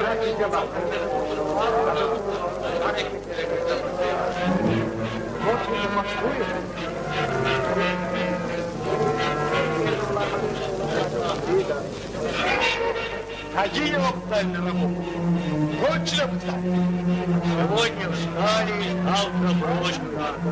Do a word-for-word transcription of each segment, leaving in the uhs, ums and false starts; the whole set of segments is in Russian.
Ходи его на работу. Точно встать. Сегодня встали, завтра бросим надо.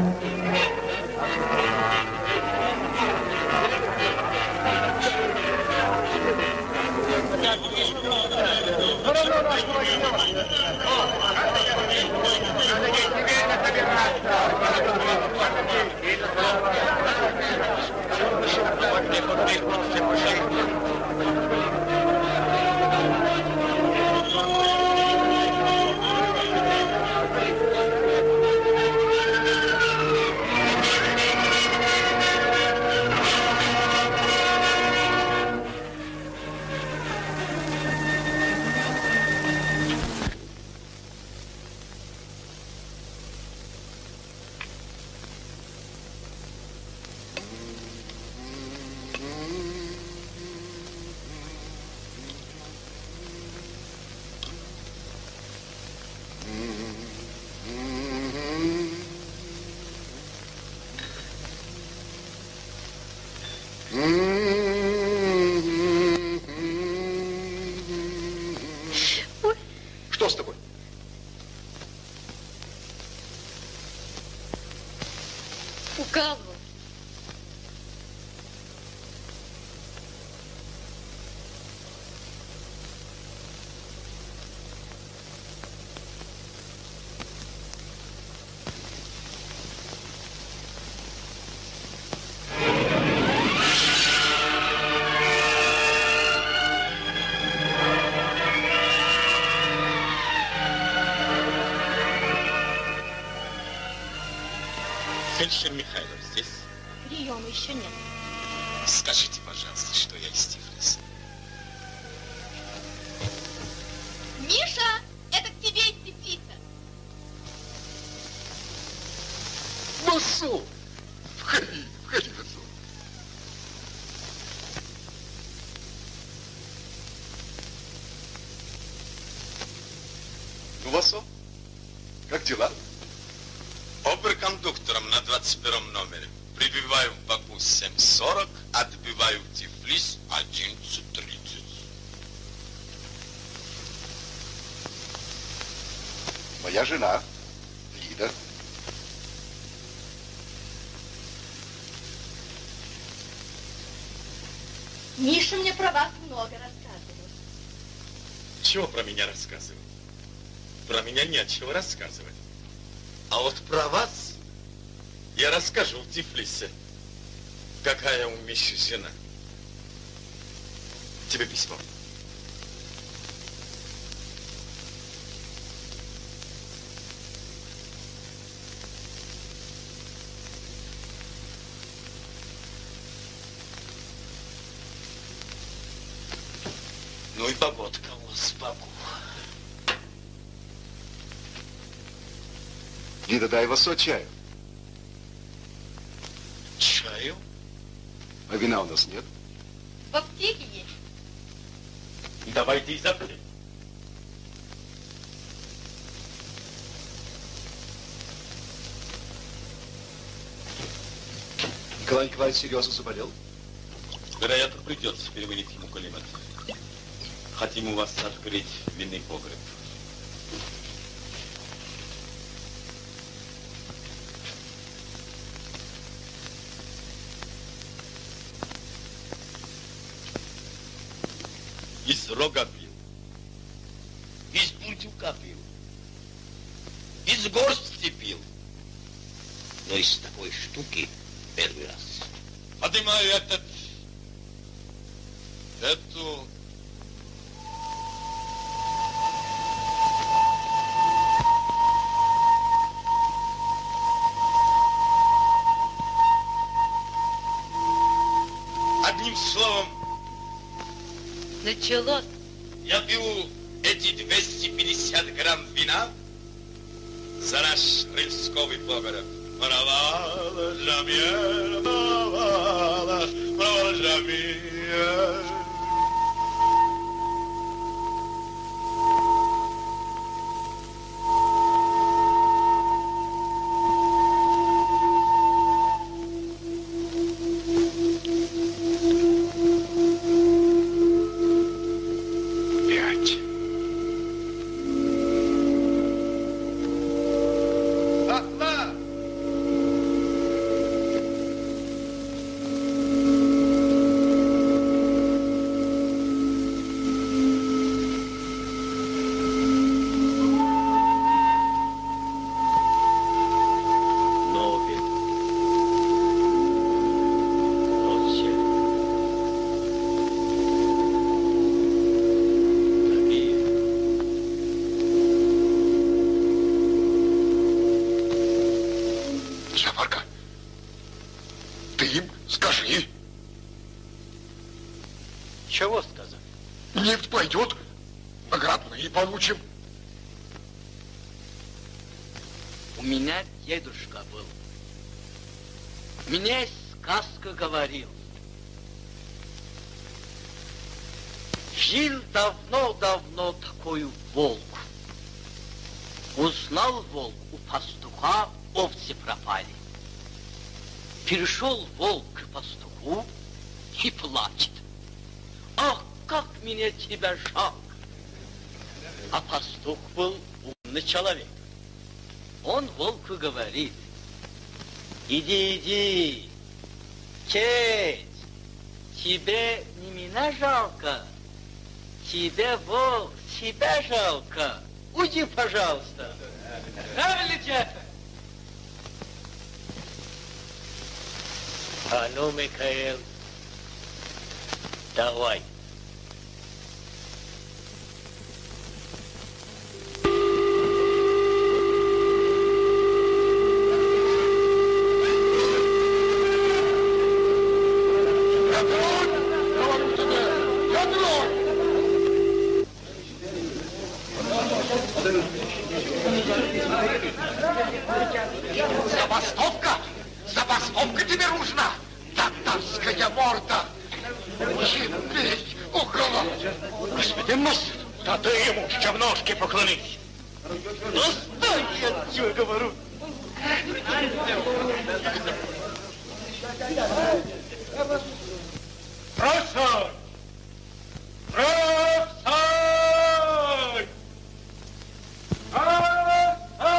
Что с тобой? Укалывал. Фельдшер Михайлов здесь? Приема еще нет. Скажите, пожалуйста, что я из Тифлиса. Миша, это к тебе из Тифлиса. Масу! Входи, входи, Масу. Ну, Масу, как дела? Оберкондуктором на двадцать первом номере. Прибываю в Баку семь сорок, отбываю в Тифлис одиннадцать тридцать. Моя жена, Лида. Миша мне про вас много рассказывал. Чего про меня рассказывать? Про меня нечего рассказывать. А вот про вас я расскажу в Тифлисе, какая у Миши жена. Тебе письмо. Ну и погодка у вас в Баку. Лида, дай Васо чаю. Чаю? А вина у нас нет? В аптеке есть. Давайте из аптеки. Николай Николаевич серьезно заболел? Вероятно, придется переменить ему коллимат. Хотим у вас открыть винный погреб. Из рога пил. Из бурдюка пил. Из горсти пил. Но из такой штуки первый раз. Поднимаю этот... Эту... Одним словом... Началось. Я пью эти двести пятьдесят грамм вина за наш рыльсковый погреб. Провала, жамьер, провала, провала, жамьер. и получим. У меня дедушка был. Мне сказка говорил. Жил давно-давно такой волк. Узнал волк у пастуха, овцы пропали. Перешел волк к пастуху и плачет. Ах, как мне тебя жалко! А пастух был умный человек. Он волку говорит: иди, иди, честь, тебе не меня жалко, тебе, волк, себя жалко. Уйди, пожалуйста. Правильно, дядя? А ну, Михаил, давай. Забастовка? Забастовка тебе нужна? Татарская морда! Ебей, уголок! Господин мастер, да ты ему еще в ножки поклонись. Ну, стой, я тебе говорю. Бросай! Бросай! Бросай!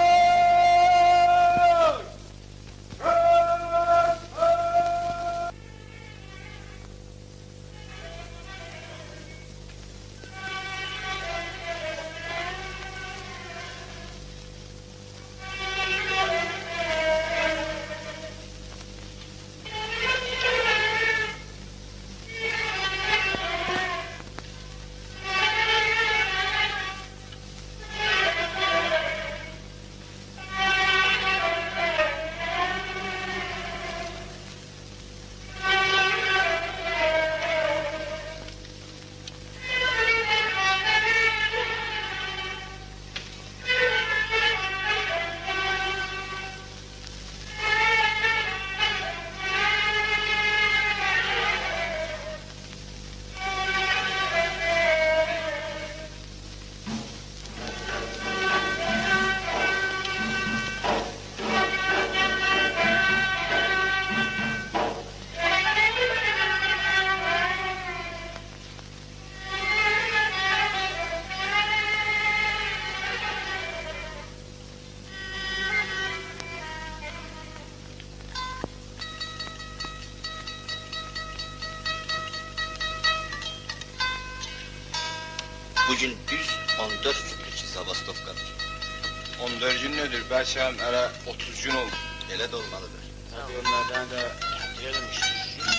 Bugün düz on dört günlük zabastofkadır. on dört gün nedir? Belki hem hele otuz gün oldu. Elə də olmalıdır. Tabii onlardan da diyelim işte.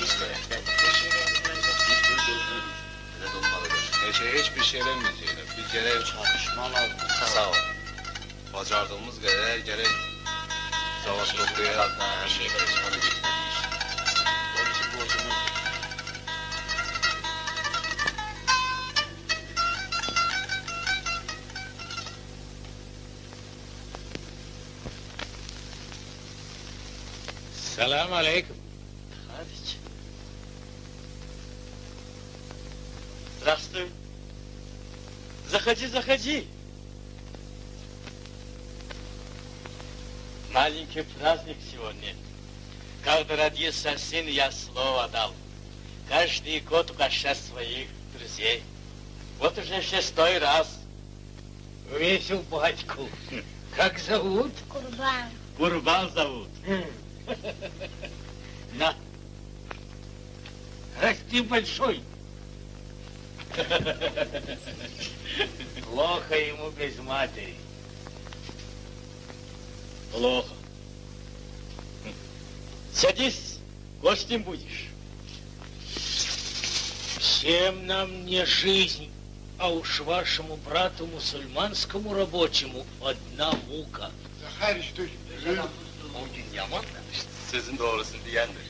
Elə də olmalıdır. Her şey hiçbir şey demeyeceğiz. Bir gerek çalışma lazım. Sağ ol. Bacardığımız kadar gerek zabastofkaya bir şey yapalım. Салам алейкум. Товарищ. Здравствуй. Заходи, заходи. Маленький праздник сегодня. Когда родился сын, я слово дал. Каждый год угощать своих друзей. Вот уже шестой раз. Весел батьку. Как зовут? Курбан. Курбан зовут. На. Расти большой. Плохо ему без матери. Плохо. Садись, гостем будешь. Всем нам не жизнь, а уж вашему брату мусульманскому рабочему одна мука. Захарич, ты... O gün yaman da sözün doğrusunu diyendir.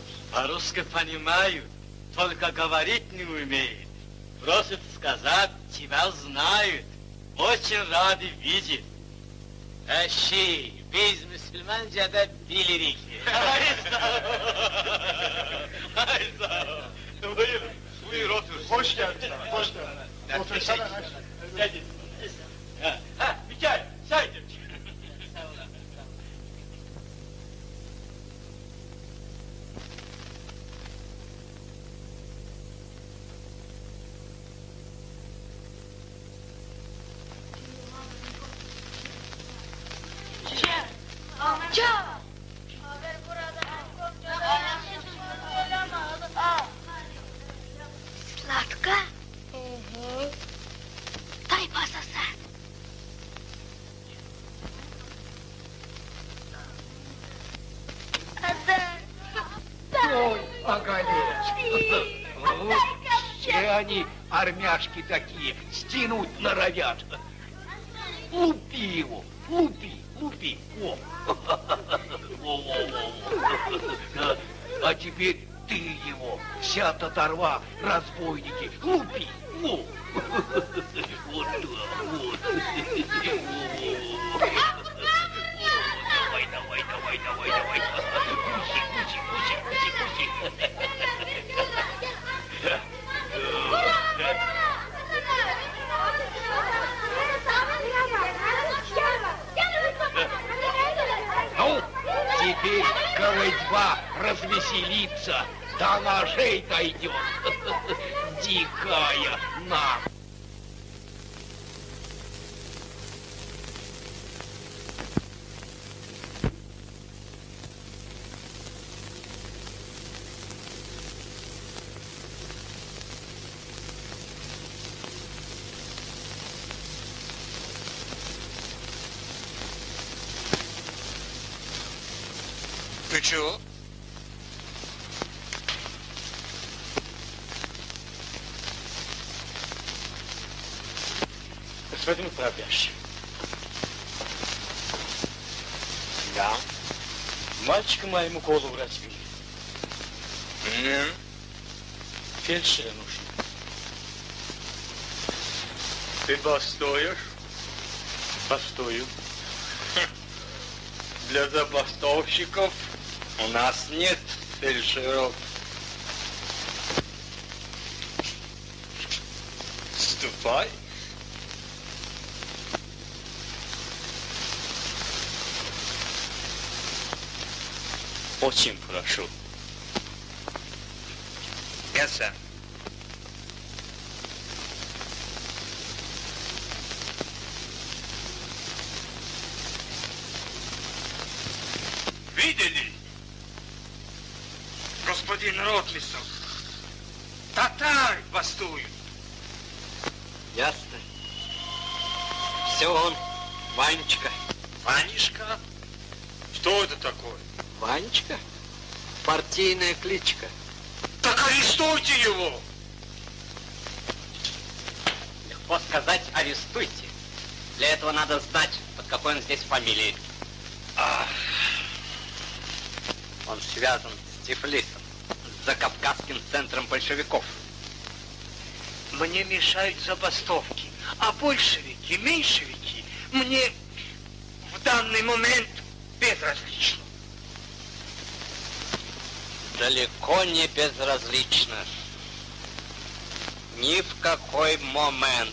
По-русски понимаю, только говорить не умеет. Просит сказать тебя знают. Очень рады видеть. Eşi, biz Müslümanca'da bilirik. Ay sağ ol. Ay sağ ol. Buyur, buyur otur. Hoş geldin. Hoş geldin. Otursana. Hadi. Ha, ha, bir çay, çay dök. Sağ ol. Amca! Haber burada. Sladka? Угу. Дай пососать. Ой, оголечь. Все они армяшки такие, стянуть норовят. Лупи его, лупи, лупи. О. О. А теперь ты его, вся татарва, разбойники, лупи. О. Вот так, вот. Давай, давай, давай, давай, давай. Куси, куси, куси, куси, куси. Ну, теперь голодьба развеселится, до ножей дойдет. Дикая на. Ты чего? Господин управляющий. Да. Мальчика моему голову разбили. Нет. Фельдшера нужно. Ты бастуешь? Постою. Для забастовщиков у нас нет фельдшеров. Ступай. Очень прошу. Я сам. Видели? Господин Ротмистров, татар бастуют. Ясно. Все он, Ванечка. Ванечка? Что это такое? Ванечка? Партийная кличка. Так арестуйте его! Легко сказать, арестуйте. Для этого надо знать, под какой он здесь фамилией. Ах. Он связан с Тифлисом, с закавказским центром большевиков. Мне мешают забастовки, а большевики, меньшевики мне в данный момент безразлично. Далеко не безразлично. Ни в какой момент.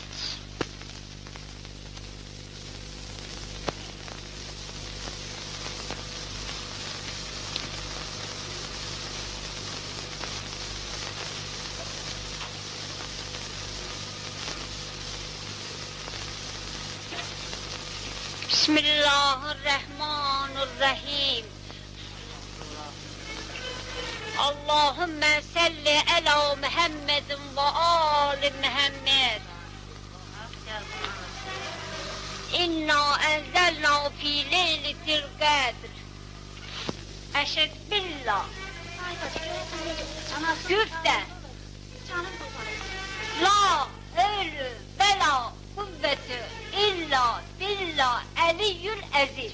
Bismillahirrahmanirrahim. Allahümme salli ala Muhammedin ve ali Muhammed. İnna enzelna fi leyletil kadr. Eşhedü billah. Güfte. La ölü bela kuvveti illa billah eliyyül aziz.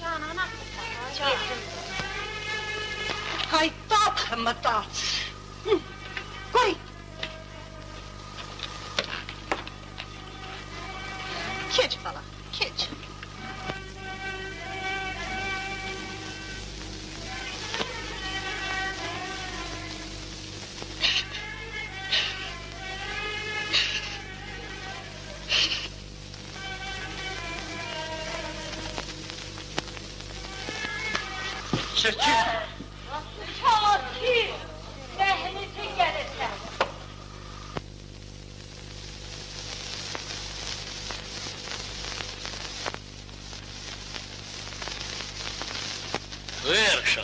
Haytat hamatat. Koy. Keç bala, keç. Çekil. Şakir, rəhmeti gəlirsən. Выршел.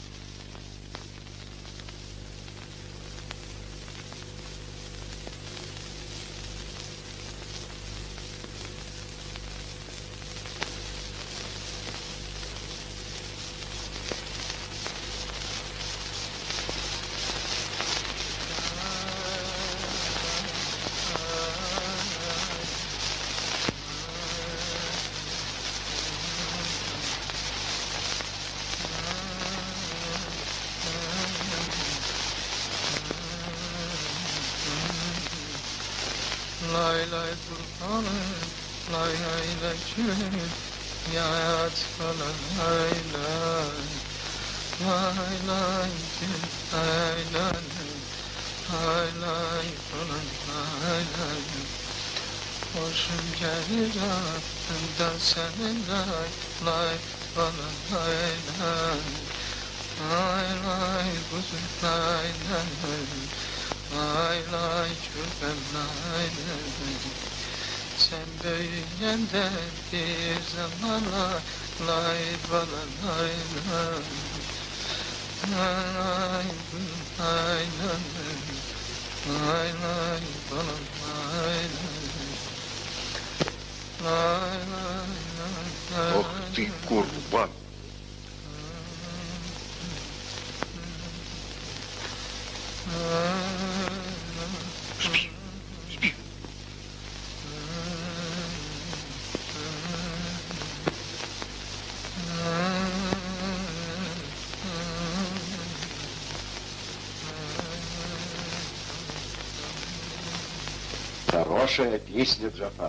Lay lay kurbanım, lay lay lay çürüm, yat falan lay lay, lay lay çürüm, lay lay, lay lay falan lay lay. Hoşum gelir aklımdan senin lay, lay falan lay lay, lay lay kuzum lay lay. Lay lay çürpem lay lay. Sen büyüyende bir zaman lay lay bala lay lay. Lay lay lay lay. Lay lay bala lay lay. Lay lay lay. Ох ты, Курбан! Спи, спи. Хорошая песня, Джафар.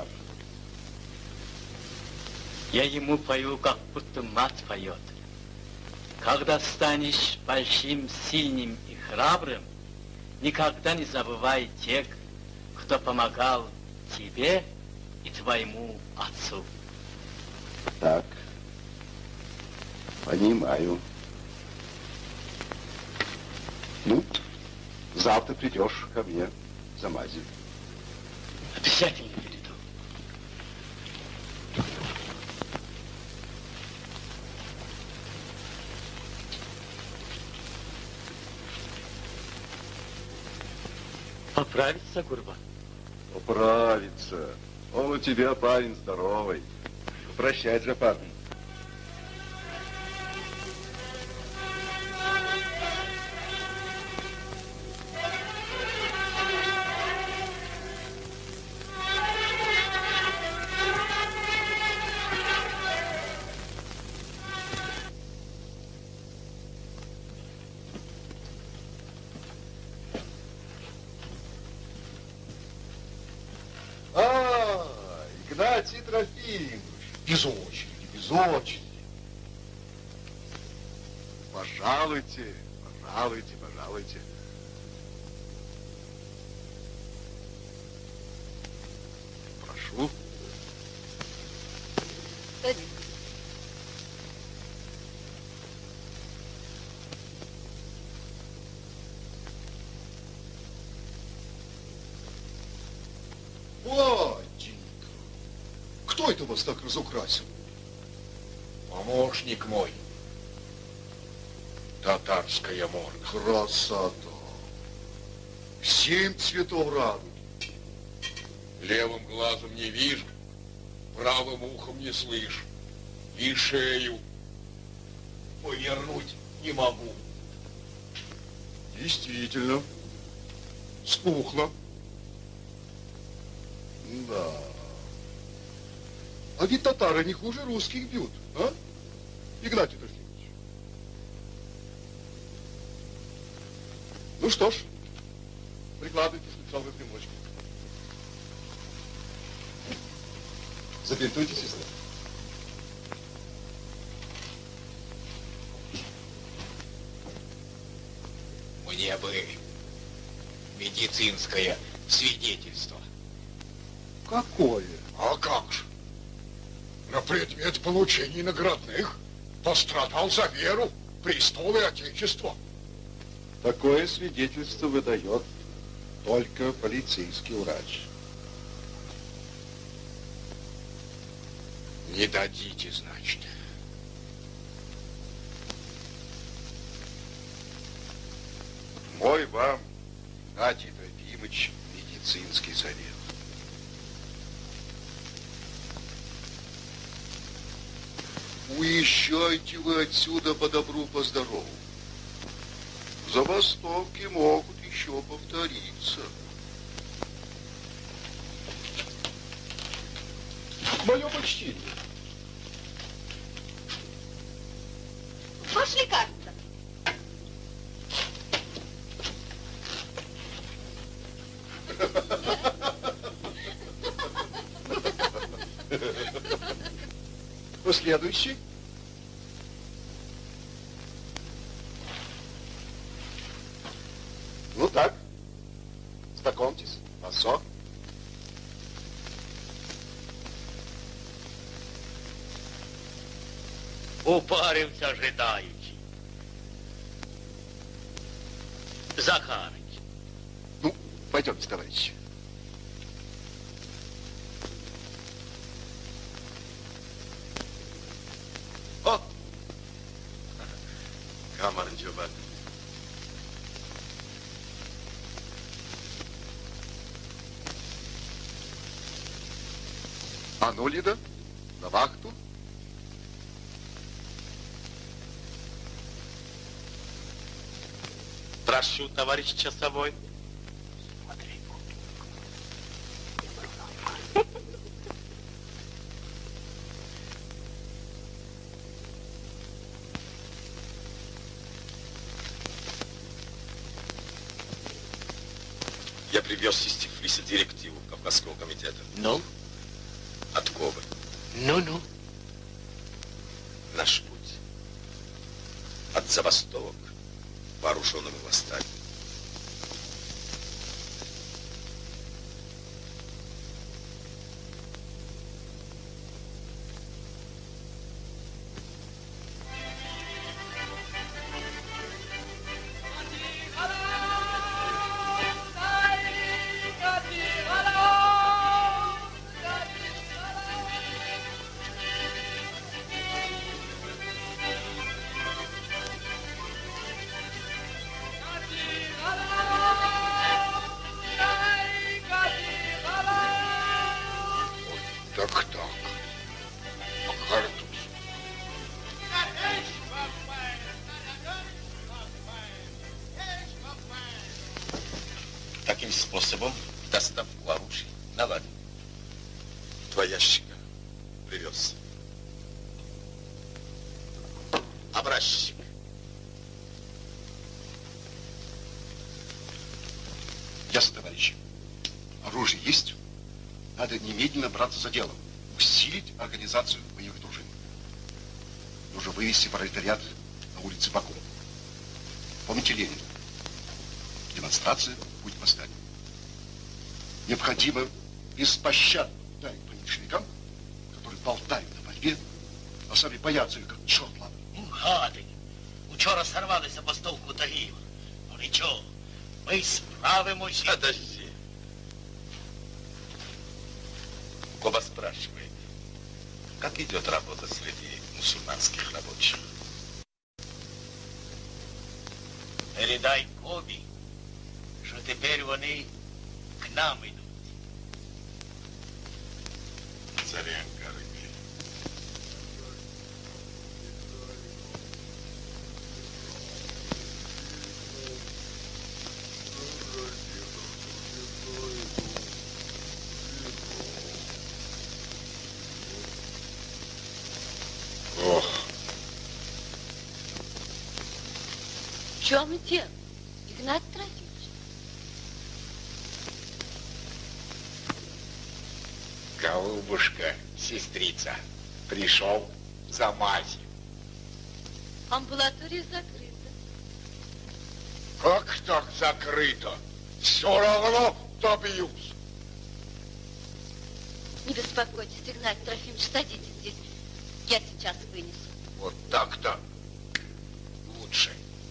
Я ему пою, как будто мать поет. Когда станешь большим, сильным и храбрым, никогда не забывай тех, кто помогал тебе и твоему отцу. Так, понимаю. Ну, завтра придешь ко мне за мазью. Обязательно приду. Поправится, Курбан? Поправится. Он у тебя парень здоровый. Прощай, Джафар. Игнатий Трофимович, без очереди, без очереди. Пожалуйте, пожалуйте, пожалуйте. Прошу. Садись. Батенька, кто это вас так разукрасил? Помощник мой. Татарская морда. Красота. Семь цветов радуги. Левым глазом не вижу, правым ухом не слышу. И шею повернуть не могу. Действительно. Спухло. Да. А ведь татары не хуже русских бьют, а? Игнатий Трофимович. Ну что ж, прикладывайте с лицом и примочки. Забинтуйте, сестра. Мне бы медицинское свидетельство. Какое? А как же? На предмет получения наградных пострадал за веру, престол и отечество. Такое свидетельство выдает только полицейский врач. Не дадите, значит. Мой вам, Игнатий Трофимович, медицинский совет. Уезжайте вы отсюда по добру, по здорову. Забастовки могут еще повториться. Мое почтение. Ваше лекарство. Следующий. Ну так, знакомьтесь, Пассо. Упарився ожидаючи. Захарыч. Ну, пойдемте, товарищи. О! Камарджоба. А ну, Лида, на вахту. Прошу, товарищ часовой. Я привез из Тифлиса директиву Кавказского комитета. Ну? От Кобы. Ну-ну. Наш путь от забастовок к вооруженному восстанию. Таким способом доставку оружия наладим. Два ящика привез. Образчик. Ясно, товарищи. Оружие есть. Надо немедленно браться за дело. Усилить организацию боевых дружин. Нужно вывести пролетариат на улице Баку. Помните Ленина? Демонстрация будет восстание. Необходимо беспощадно ударить по меньшевикам, которые болтают на борьбе, а сами боятся их, как черт лапы. Ну, гады. Учора сорвали забастовку Тагиева. Ну, ничего, мы справимся. Подожди. Коба спрашивает, как идет работа среди мусульманских рабочих? Передай Кобі, що тепер вони к нам йдуть. Царенко, рыбе. Ох. В чем дело, Игнат Трофимович? Колумб Любушка, сестрица, пришел за мазью. Амбулатория закрыта. Как так закрыто? Все равно добьюсь. Не беспокойтесь, Игнатий Трофимович, садитесь здесь. Я сейчас вынесу. Вот так-то лучше.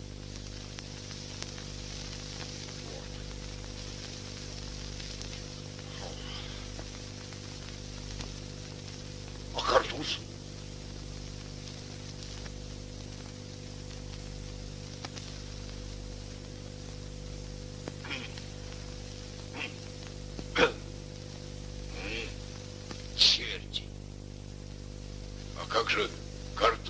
А картуз? Черти. А как же картуз?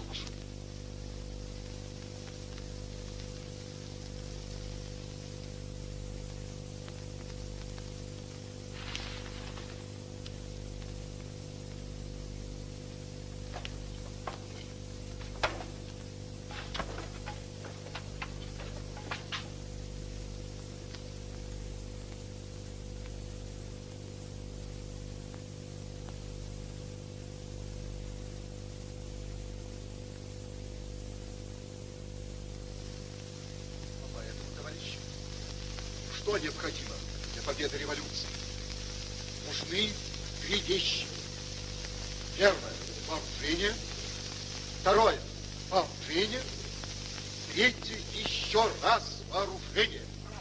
Что необходимо для победы революции? Нужны три вещи. Первое – вооружение. Второе – вооружение. Третье – еще раз вооружение.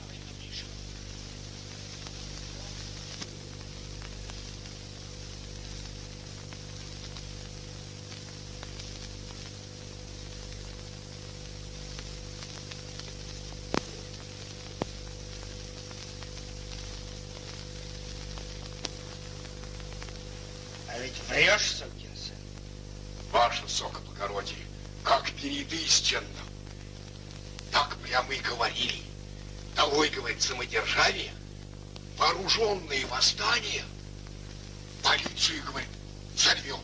А ведь врешь, сукин сын. Ваше высокоблагородие, как перед истинным. Так прямо и говорили. Долой, говорит, самодержавие, вооруженные восстания, полицию, говорит, взорвем.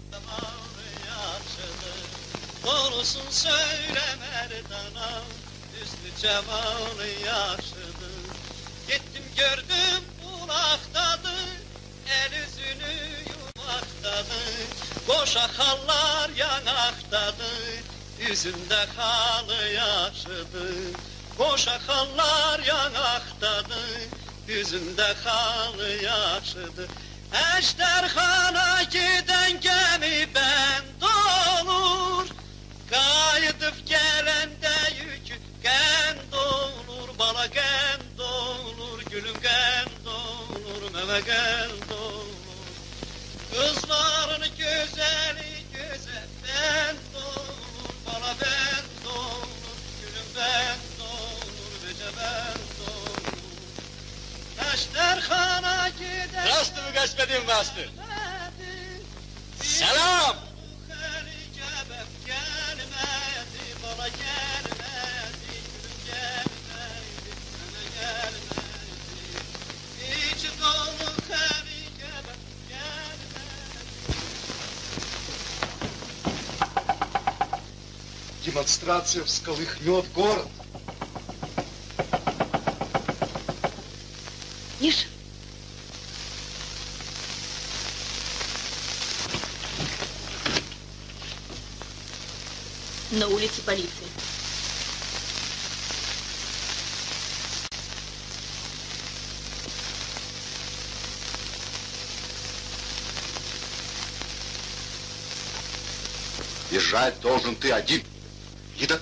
Doğrusun söyle merdana, üstü cemalı yaşıdı. Gittim gördüm bulaktadır, el yüzünü yumaktadır. Boşa hallar yanaktadır, yüzünde halı yaşıdır. Boşa hallar yanaktadır, yüzünde halı yaşıdır. Ejderhana giden gemi bend olur. Kayıdıp gelende yükü gend olur. Bala gend olur, gülüm gend olur, meme gend olur. Kızların güzeli güzel bend olur. Bala bend olur, gülüm bend olur, bece bend olur. Ejderhana giden... Здравствуй, господин Вастер! Selam! Демонстрация всколыхнет город. Миша. На улице полиции. Бежать должен ты один. Лида?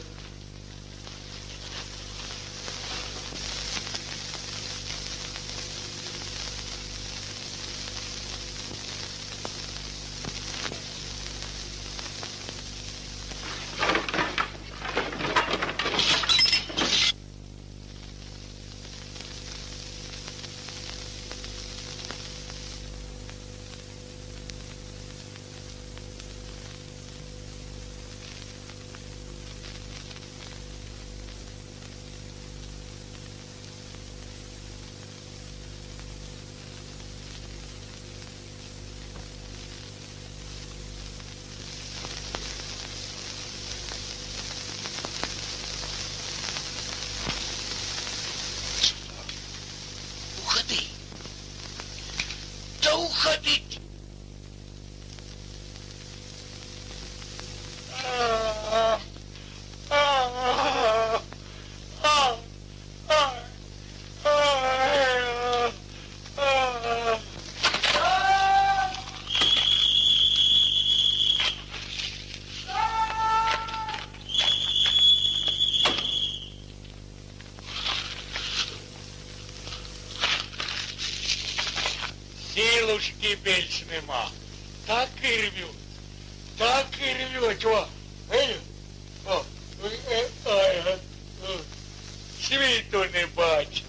нема. Так и рвет. Так и рвет. О, видишь? О, ай, ай, світу не бачу.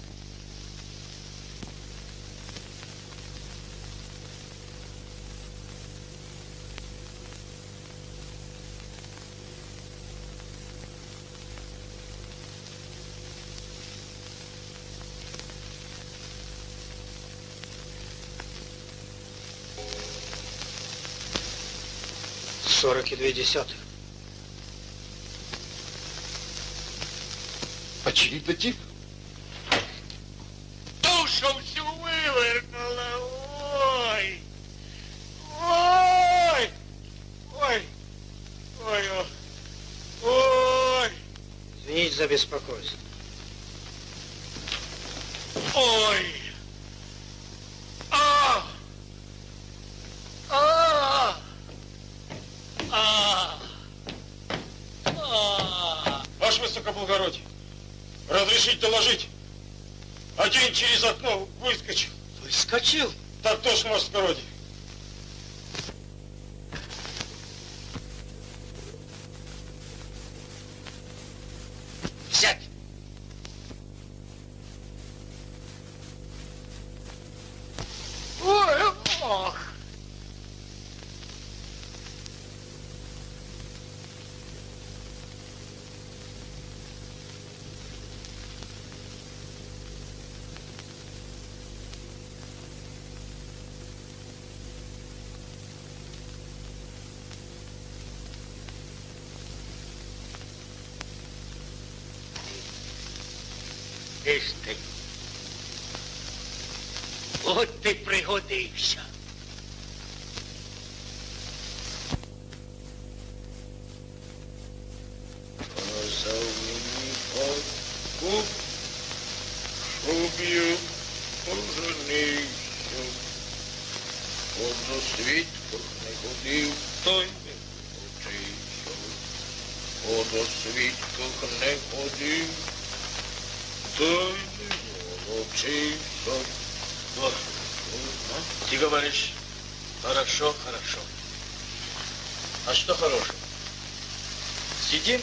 Сорок и две десятых. Очевидно, тип. Душу всю вывернула. Ой. Ой. Ой. Ой. Ой. Извините за беспокойство. Ой. А. А. А. А. Ваше высокоблагородие, разрешить доложить? Один через окно выскочил. Выскочил? Так точно, ваше высокоблагородие. Взять! Ой, ох. Иш ти. От ти пригодився. Казав мені батько, щоб я оженився. От до свідках не ходив, той не вчився. От до свідках не ходив, той не волочився. Ты говоришь, хорошо, хорошо. А что хорошего? Сидим?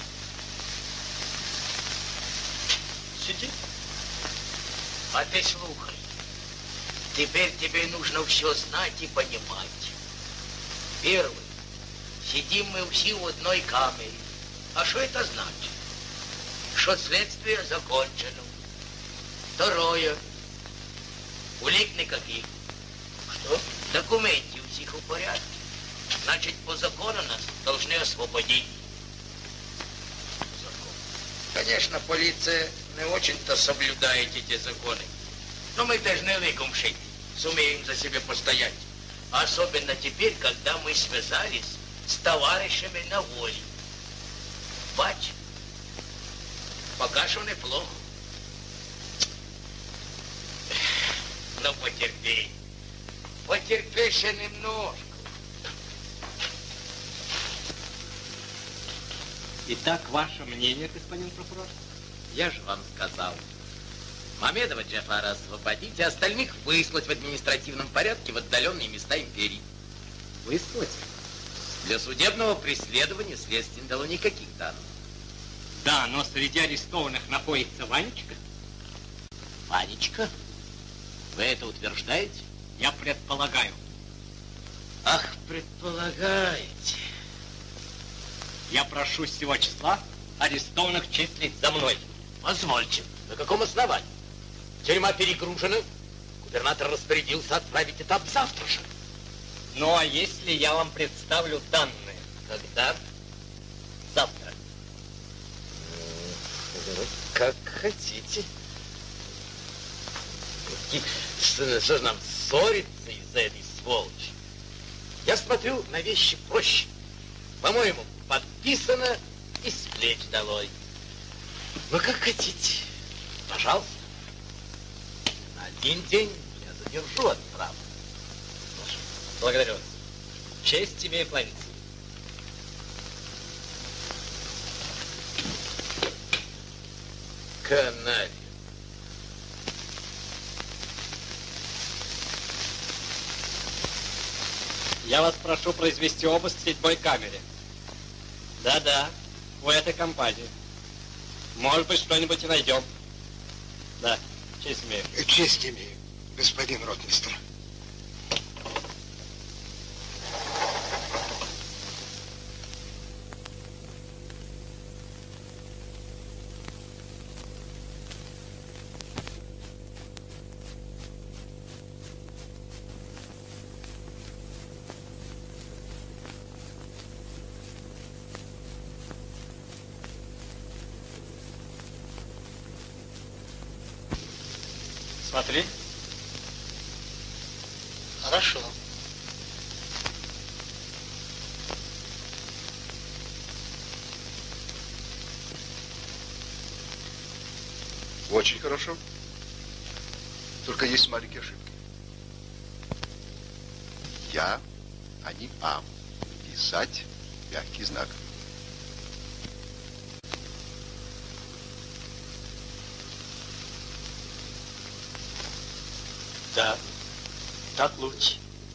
Сидим? А ты слухай. Теперь тебе нужно все знать и понимать. Первый. Сидим мы все в одной камере. А что это значит? Что следствие закончено. Второе. Улик никаких. Что? Документы у всех в порядке. Значит, по закону нас должны освободить. Закон. Конечно, полиция не очень-то соблюдает эти законы. Но мы должны выкумшить. Сумеем за себя постоять. Особенно теперь, когда мы связались с товарищами на воле. Бач, пока что неплохо. Но потерпи. Потерпи еще немножко. Итак, ваше мнение, господин прокурор? Я же вам сказал. Мамедова Джафара освободить, а остальных выслать в административном порядке в отдаленные места империи. Выслать? Для судебного преследования следствие не дало никаких данных. Да, но среди арестованных находится Ванечка. Ванечка? Вы это утверждаете? Я предполагаю. Ах, предполагаете. Я прошу с сего числа арестованных числить за мной. Позвольте. На каком основании? Тюрьма перегружена. Губернатор распорядился отправить этап завтра же. Ну, а если я вам представлю данные? Когда? Завтра. Как хотите. Что, что же нам ссориться из-за этой сволочи? Я смотрю на вещи проще. По-моему, подписано и с плеч долой. Ну, как хотите. Пожалуйста. На один день я задержу отправку. Благодарю вас. Честь тебе и кланяться. Канарь. Я вас прошу произвести обыск в седьмой камере. Да-да, у этой компании. Может быть, что-нибудь и найдем. Да, честь имею. Честь имею, господин ротмистр. Смотри. Хорошо. Очень хорошо. Только есть маленькие ошибки. Я, а не А. Писать мягкий знак. Да, так лучше.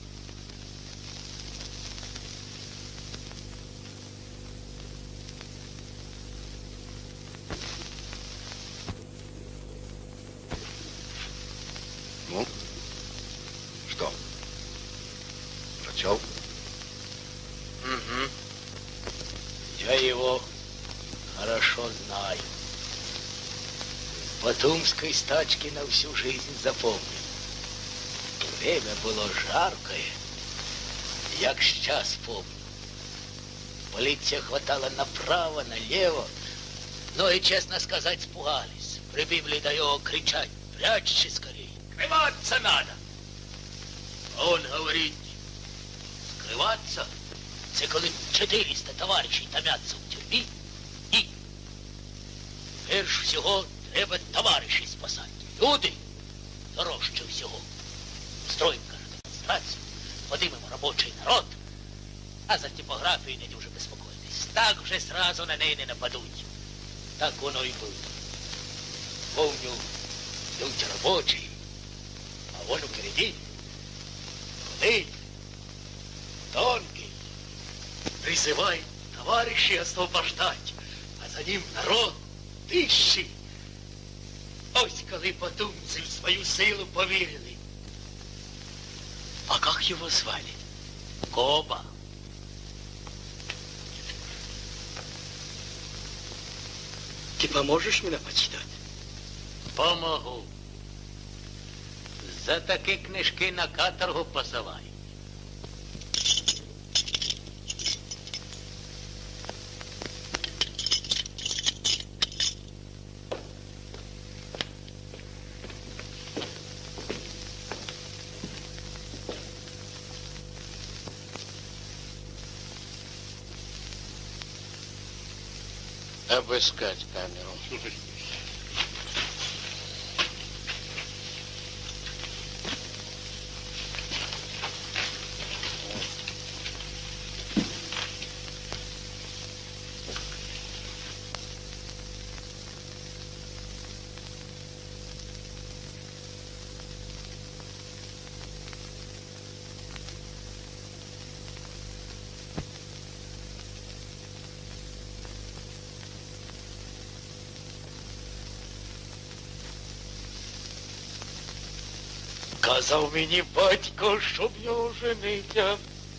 Ну, что? Прочел? Угу. Я его хорошо знаю. Батумской стачки на всю жизнь запомнил. Время было жаркое, як сейчас помню. Полиция хватала направо, налево, но и, честно сказать, испугались. Прибегли до его кричать: прячься скорее, скрываться надо. А он говорит: скрываться? Це коли четыреста товарищей томятся в тюрьме, и перш всього треба товарищей спасати. Люди дорожче всього. Строим, каже, демонстрацию, поднимем рабочий народ, а за типографию не дуже беспокойтесь. Так вже сразу на неї не нападуть. Так воно і було. Помню, йдуть робочі, а вон впереди ходить, тонкий, призывает товарищей освобождать, а за ним народ, тысячи. Ось коли батумці в свою силу повірили. А как его звали? Коба. Ты поможешь мне почитать? Помогу. За такі книжки на каторгу посилають. Обыскать камеру. Казав мені батько, щоб я оженився.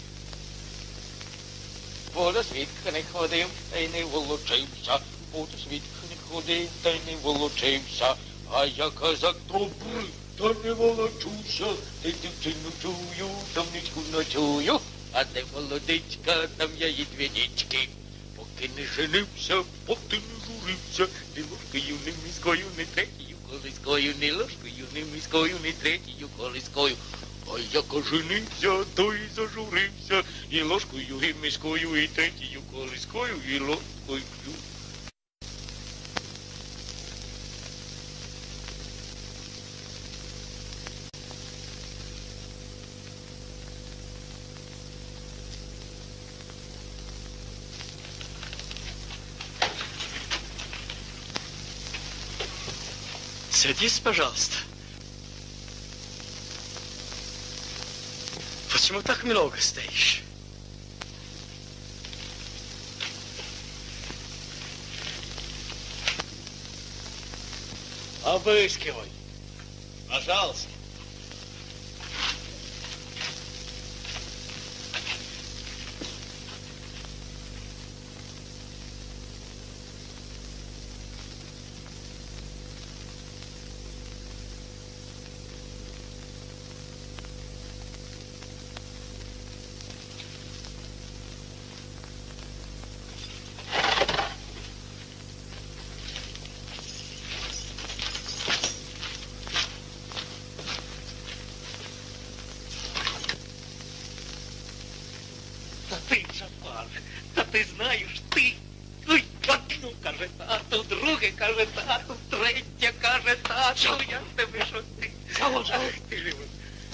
Бо до свідка не ходив, та й не волочився. Бо до свідка не ходив, та й не волочився. А я козак добрий, та не волочуся. Та й дівчину чую, там нічку ночую. А де молодичка, там я їй дві нічки. Поки не женився, поки не журився. Не ложкою, не міською, не третьою колискою, не ложкою, не міською, не третьою колискою. А як оженився, то й зажурився. І ложкою, і міською, і третьою колискою, і ложкою. Садись, пожалуйста. Вот Почему так много стоишь? Обыскивай. Пожалуйста. Ты, Джафар, да ты знаешь, ты, ну, одну, каже, тату, друге, каже, тату, третє, каже, тату, я тебе, що ти. Ах, ти живий.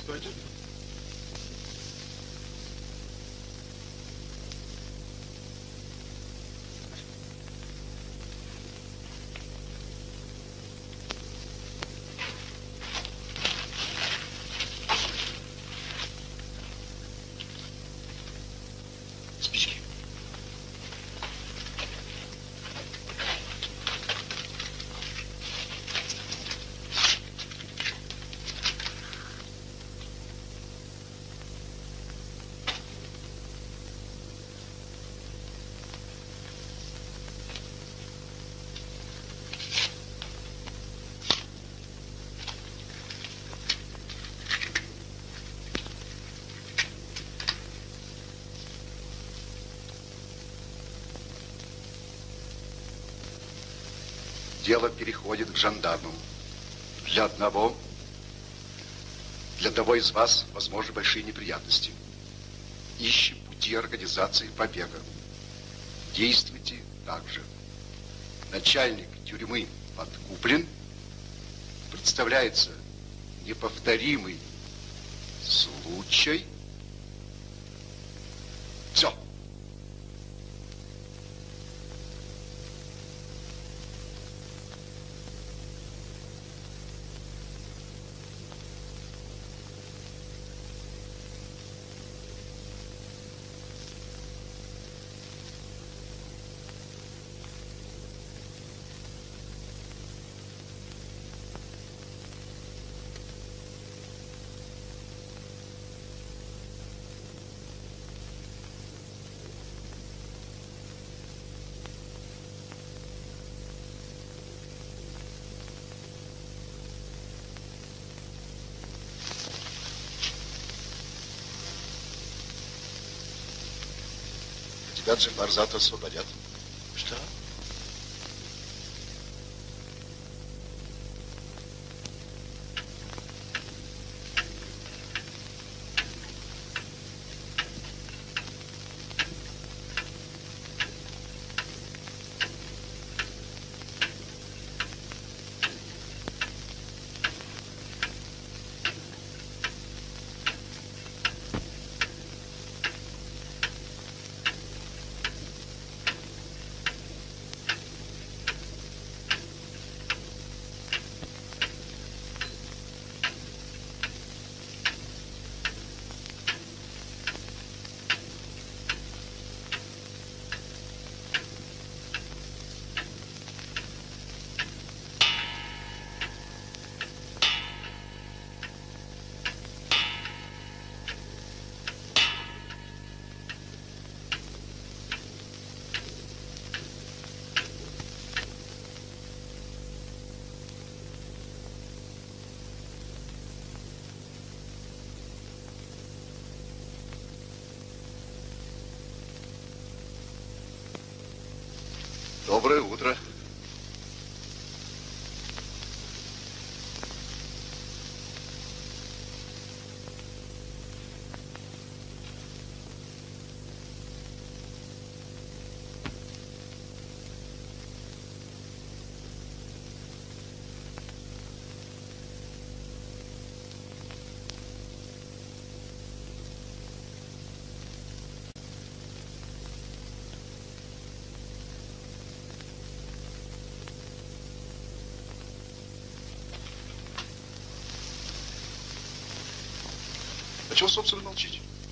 Спички. Дело переходит к жандармам. Для одного, для одного из вас возможны большие неприятности. Ищем пути организации побега. Действуйте так же. Начальник тюрьмы подкуплен. Представляется неповторимый случай. Все. Тебя, Джафар, завтра освободят. Что? Доброе утро. А чего, собственно, молчите?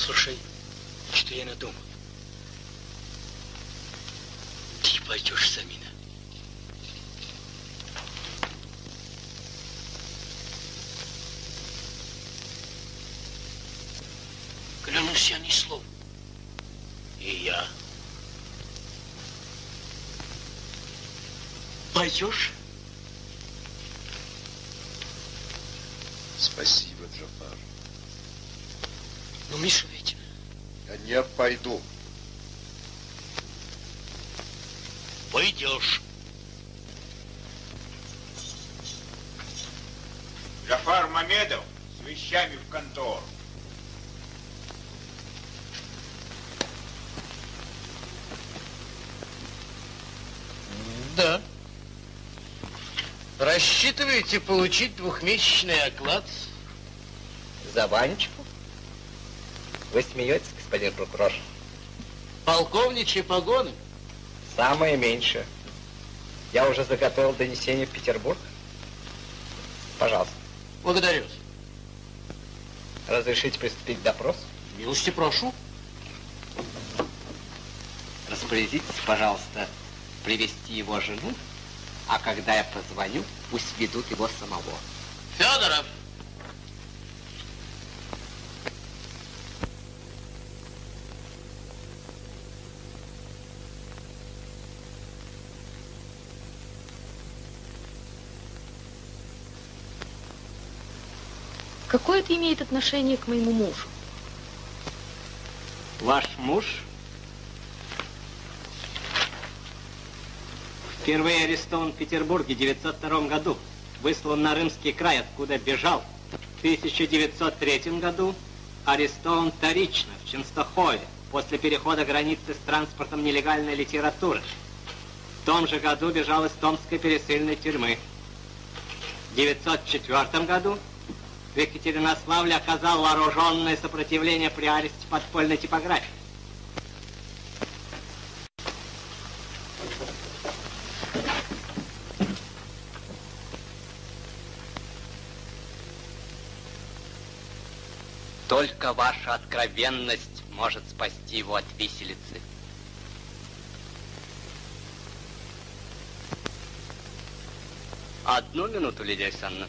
Послушай, что я надумал. Ты пойдешь за меня. Клянусь, я ни слова. И я. Пойдешь? Спасибо, Джафар. Ну, Миша ведь... Я не пойду. Пойдешь. Джафар Мамедов с вещами в контору. Да. Рассчитываете получить двухмесячный оклад? За Ванечку? Вы смеетесь, господин прокурор? Полковничьи погоны? Самое меньшее. Я уже заготовил донесение в Петербург. Пожалуйста. Благодарю. Разрешите приступить к допросу? Милости прошу. Распорядитесь, пожалуйста, привести его жену, а когда я позвоню, пусть ведут его самого. Федоров! Какое это имеет отношение к моему мужу? Ваш муж впервые арестован в Петербурге в девятьсот втором году, выслан на Рымский край, откуда бежал. В тысяча девятьсот третьем году арестован вторично в Ченстохове после перехода границы с транспортом нелегальной литературы. В том же году бежал из Томской пересыльной тюрьмы. В девятьсот четвёртом году в Екатеринославле оказал вооруженное сопротивление при аресте подпольной типографии. Только ваша откровенность может спасти его от виселицы. Одну минуту, Лидия Александровна.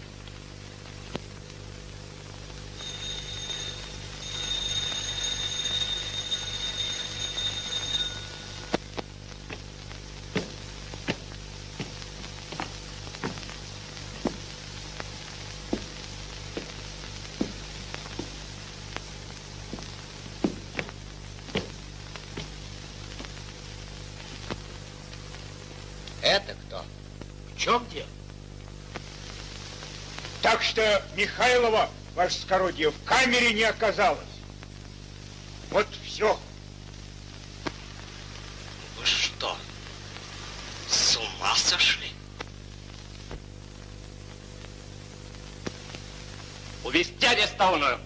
Это кто? В чем дело? Так что Михайлова, ваше скородие, в камере не оказалось. Вот все. Вы что, с ума сошли? Увести арестованную.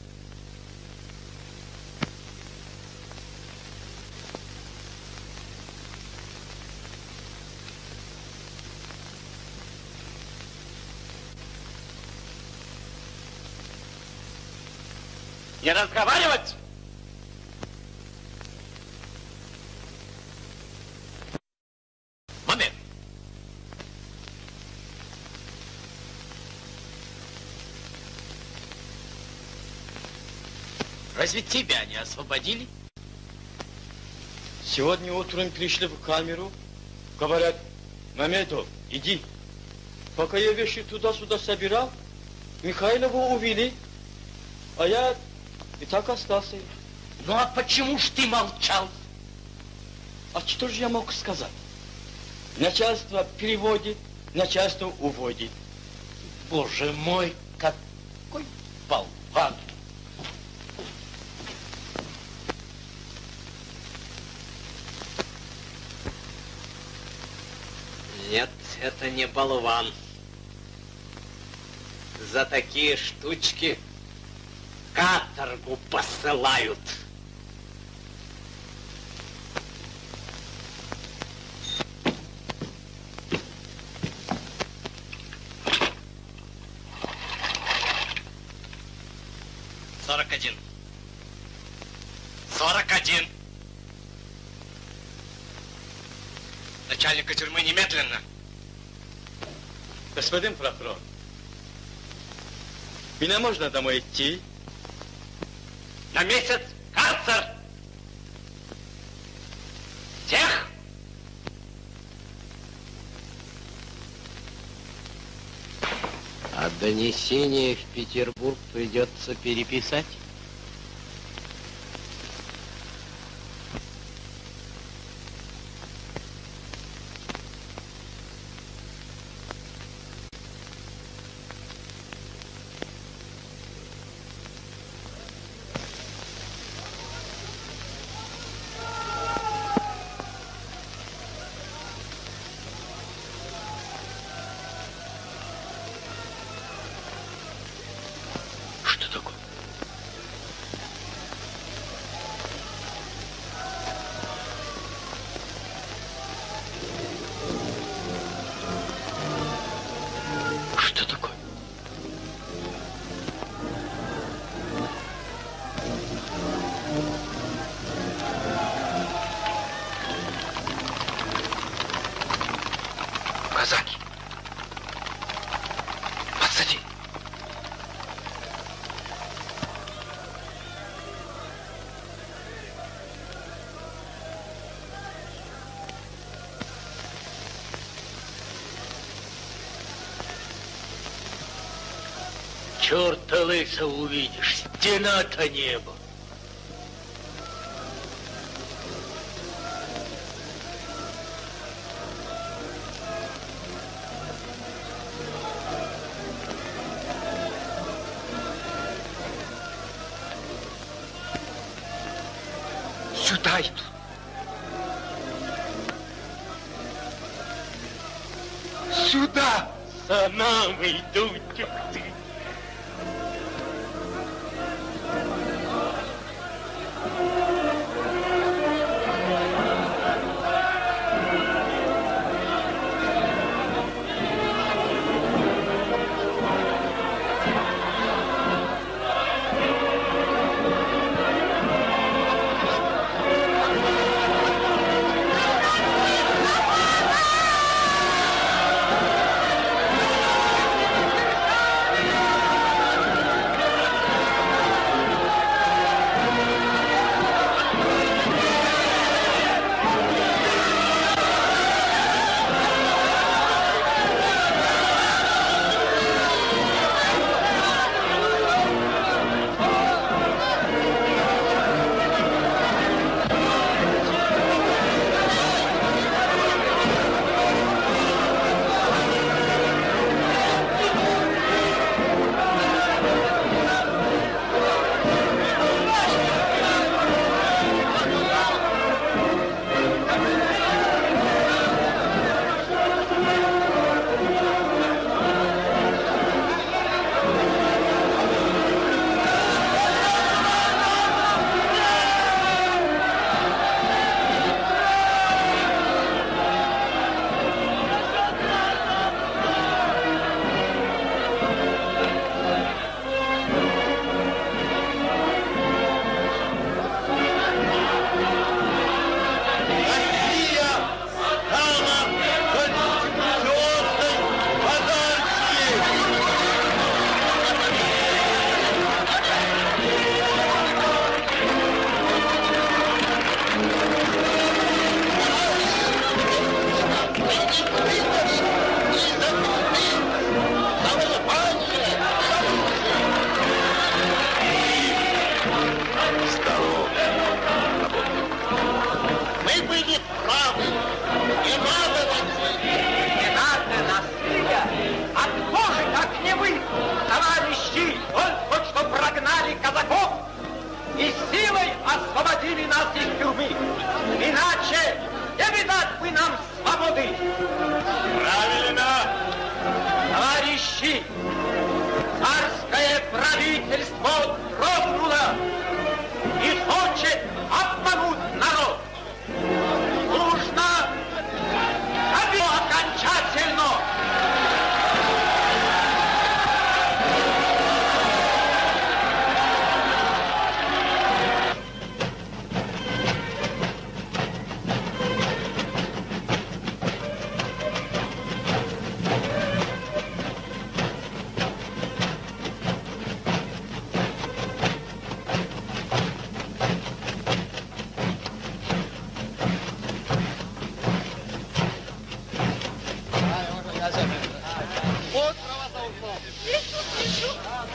Не разговаривать! Момент! Разве тебя не освободили? Сегодня утром пришли в камеру, говорят, Мамедов, иди. Пока я вещи туда-сюда собирал, Михайлову увели, а я и так остался. Ну а почему ж ты молчал? А что же я мог сказать? Начальство переводит, начальство уводит. Боже мой, какой болван! Нет, это не болван. За такие штучки каторгу посылают. сорок один. сорок один. Начальника тюрьмы немедленно. Господин прокурор, меня можно домой идти? На месяц карцер. Всех. А донесение в Петербург придется переписать? Черта лысого увидишь, стена-то небо. Сюда иду. Сюда! За нами идут. Вот трава за углом. Лечу, лечу.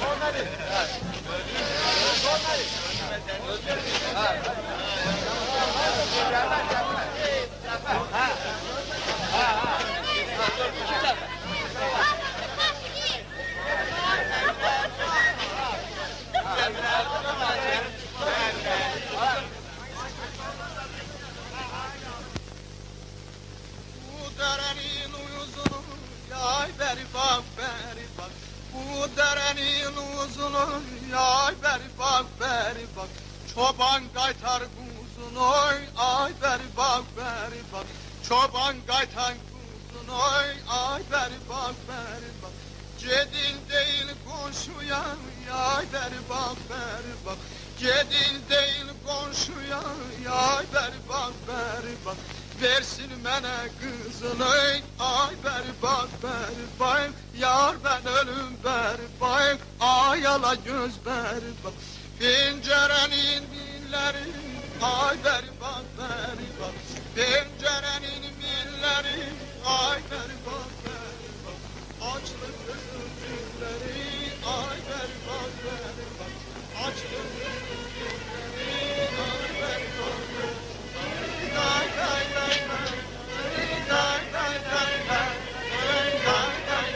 Derenin uzunu yay beri bak beri bak. Bu derenin uzunu yay beri bak beri bak. Çoban kaytar kuzunu ay beri bak beri bak. Çoban kaytar kuzunu ay beri bak beri bak. Cedil değil komşuya yay beri bak beri bak. Cedil değil komşuya yay beri bak beri bak. Versin mənə qızını, ay bəri bax, bəri bax. Yar ben ölüm bəri bax, ay ala göz bəri bax. Pencərenin milləri, ay bəri bax, bəri bax. Pencərenin milləri, ay bəri bax, bəri bax. Açlıq qızın gülləri, ay bəri bax, bəri bax. Açlıq qızın gülləri, ay bəri bax, bəri bax. Day, day, day, day, day, day, day, day, day, day,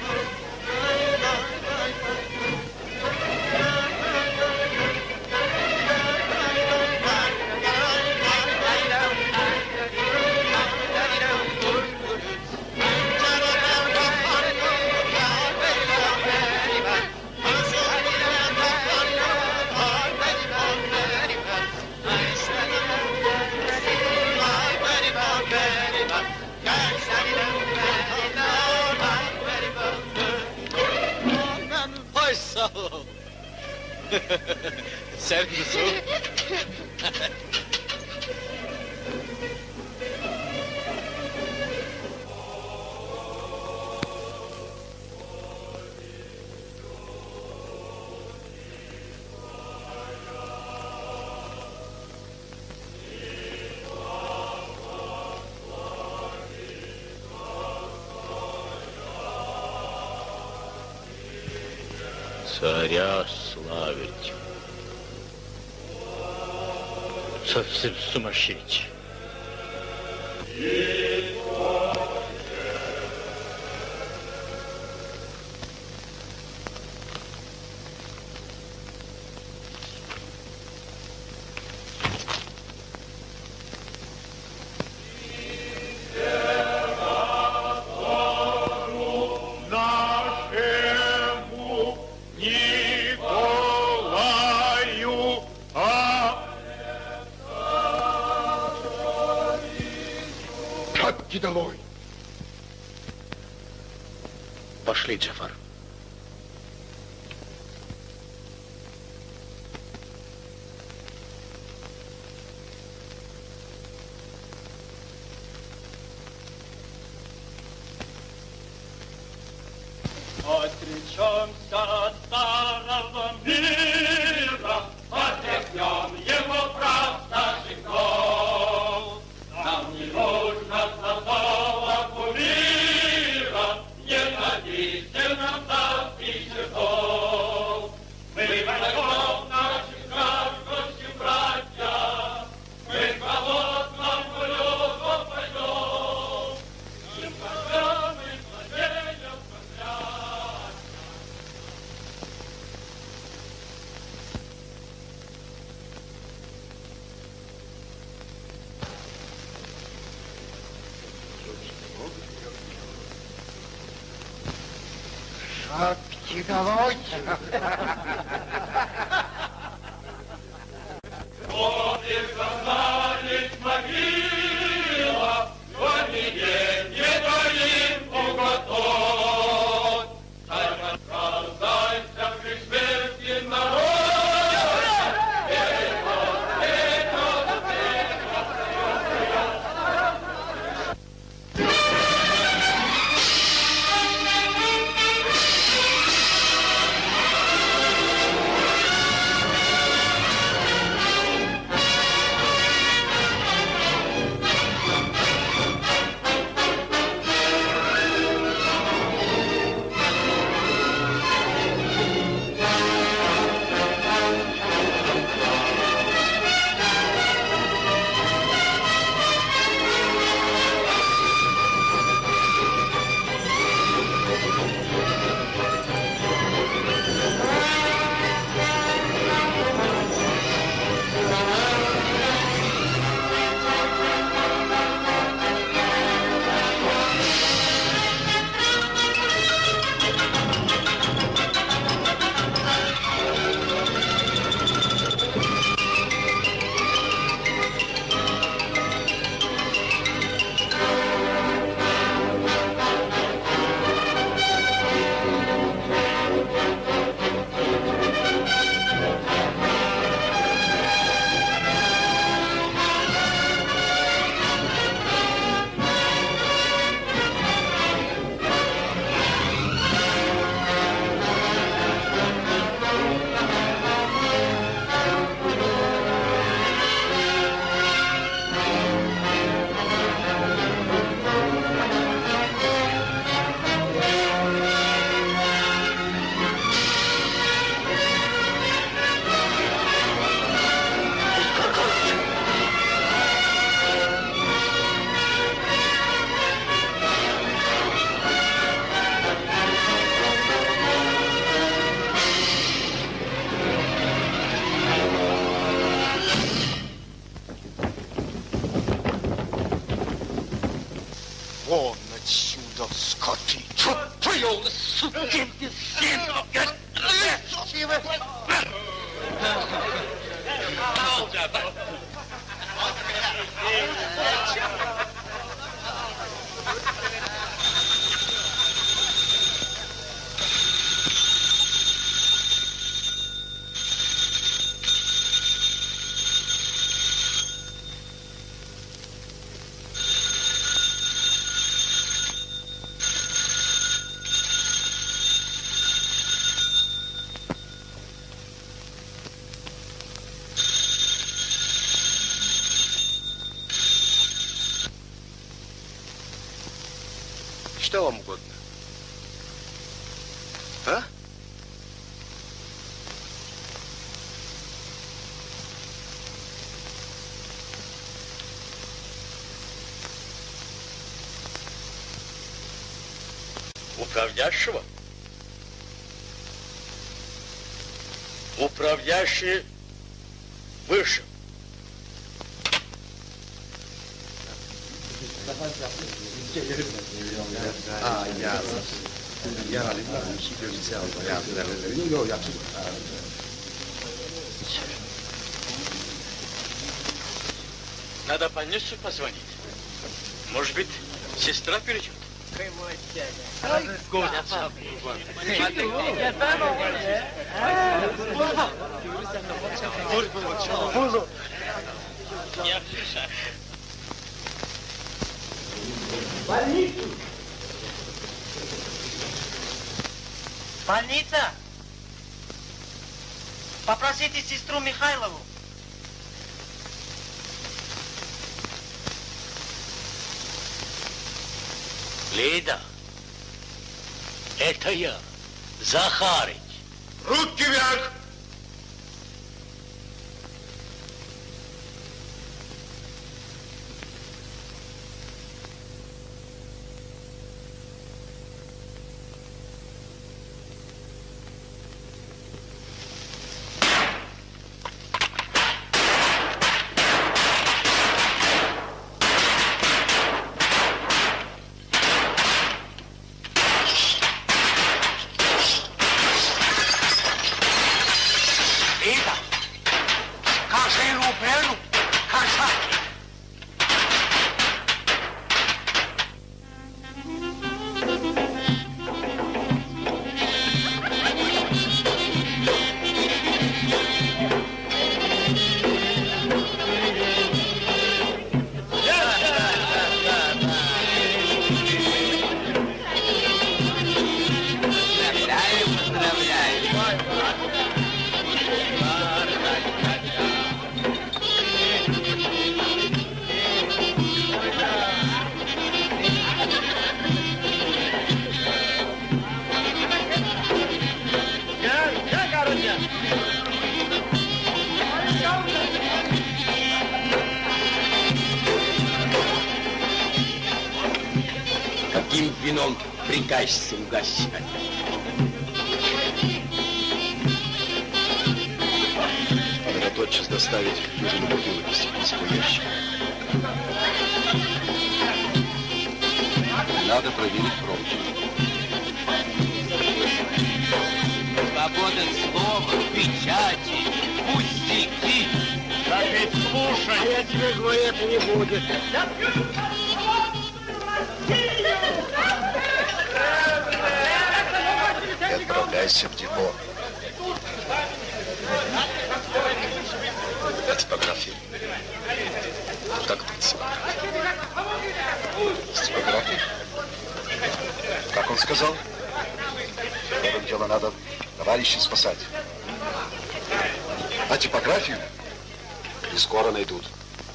Ay sağ ol. Sen misin? Царя славить. Совсем сумасшедший. Домой. Пошли, Джафар. Отречемся от старого мира, отдохнем его прав наших ног. Нам не нужно золотого кумира, ненавидите нам нас и чертов. Мы врагов наших гражданских братья, мы к болотному люду пойдем. И пока мы владеем подряд. Шапки долой! Вот и загнались могила, но не день, не твоим уготовь. Царь раздайся при смерти народа, вперед, вперед, вперед. отсюда, скоты! Твою сукин ты сын! Что вам угодно? А? Управляющего? Управляющий выше. А, ясно. Я рад, что взял. Я, я, Надо больницу позвонить. Может быть, сестра перейдет. Больницу! Больница! Попросите сестру Михайлову. Лида, это я, Захарыч. Руки вверх! Каким вином прикажешься угощать? Надо тотчас доставить дюжину бутылок из теплицкого ящика. Надо проверить пробки. Свобода слова, печати, пустяки. Да ведь слушай, я тебе говорю, это не будет. И отправляйся в депо. А типография? Как это типография? С типографией? Как он сказал? Первым делом надо товарищей спасать. А типографию не скоро найдут.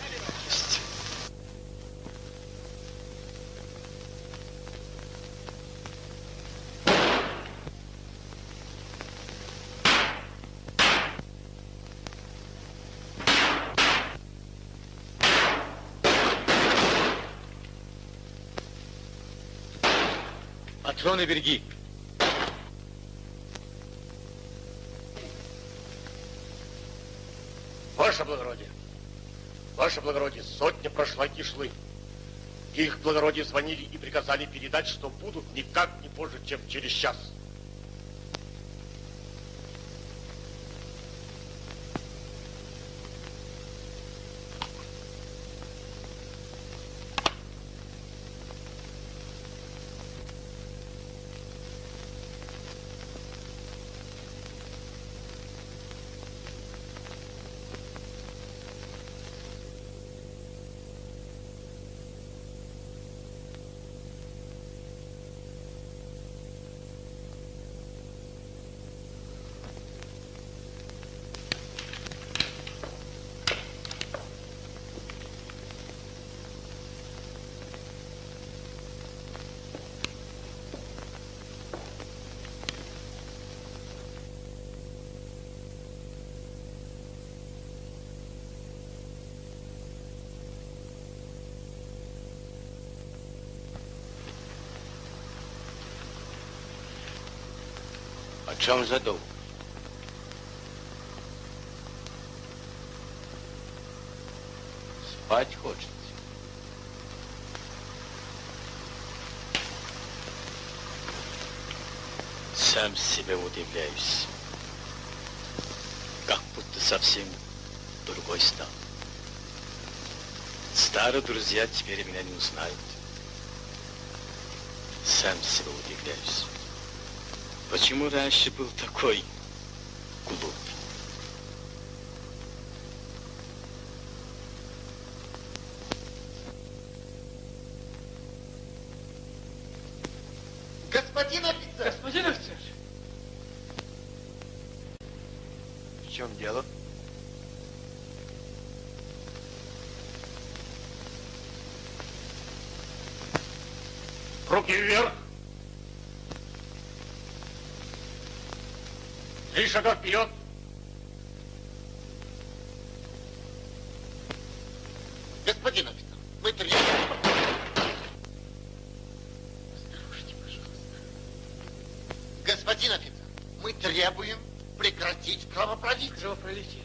Патроны береги. Ваше благородие, ваше благородие, сотня прошла кишлы. Их благородие звонили и приказали передать, что будут никак не позже, чем через час. О чем задумал? Спать хочется. Сам себе удивляюсь. Как будто совсем другой стал. Старые друзья теперь меня не узнают. Сам себе удивляюсь. Почему раньше был такой глупый? Господин офицер! Господин офицер! В чем дело? Руки вверх! Три шага вперед! Господин офицер, мы требуем... Осторожнее, пожалуйста. Господин офицер, мы требуем прекратить кровопролитие. Кровопролитие.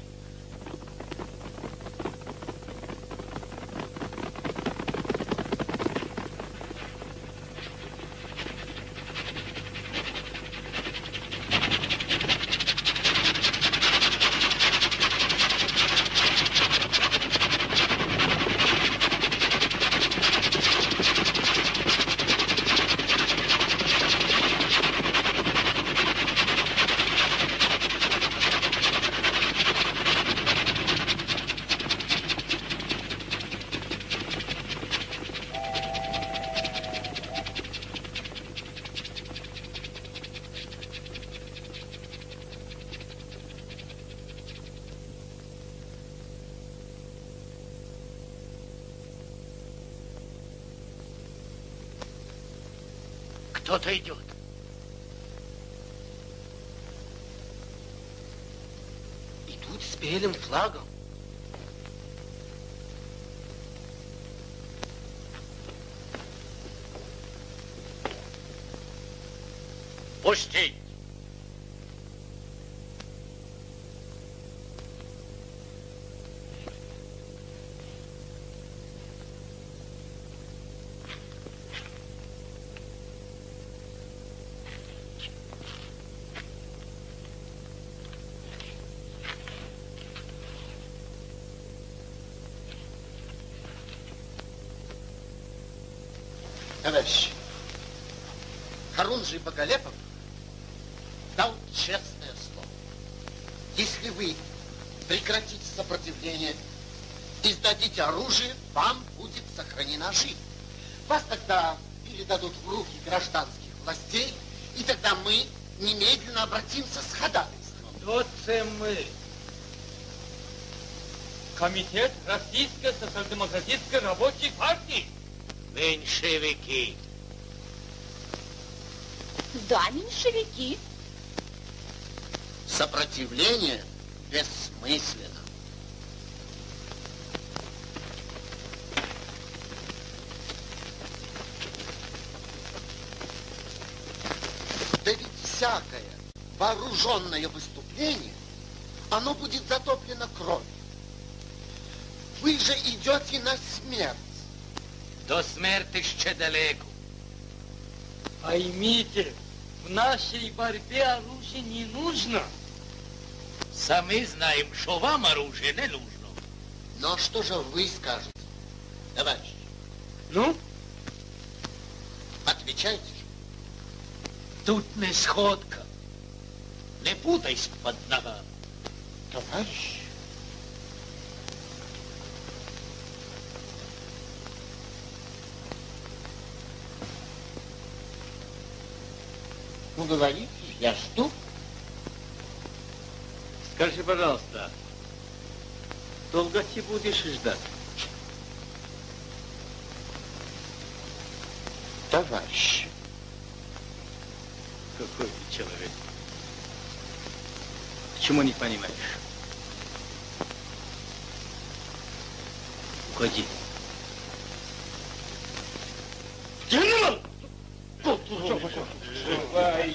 Кто-то идет. Идут с белым флагом. Пустить! Товарищи, Харунжий Боголепов дал честное слово. Если вы прекратите сопротивление и сдадите оружие, вам будет сохранена жизнь. Вас тогда передадут в руки гражданских властей, и тогда мы немедленно обратимся с ходатайством. Кто це мы? Комитет Российской социал-демократической рабочей партии. Меньшевики. Да, меньшевики. Сопротивление бессмысленно. Да ведь всякое вооруженное выступление, оно будет затоплено кровью. Вы же идете на смерть. До смерти ще далеко. Поймите, в нашей борьбе оружие не нужно. Сами знаем, что вам оружие не нужно. Но что же вы скажете, товарищ? Ну? Отвечайте же. Тут не сходка. Не путайся под ногами. Товарищ. Ну, говорите, я жду. Скажи, пожалуйста, долго ты будешь ждать? Товарищ. Какой ты человек? Почему не понимаешь? Уходи. Генерал! Давай.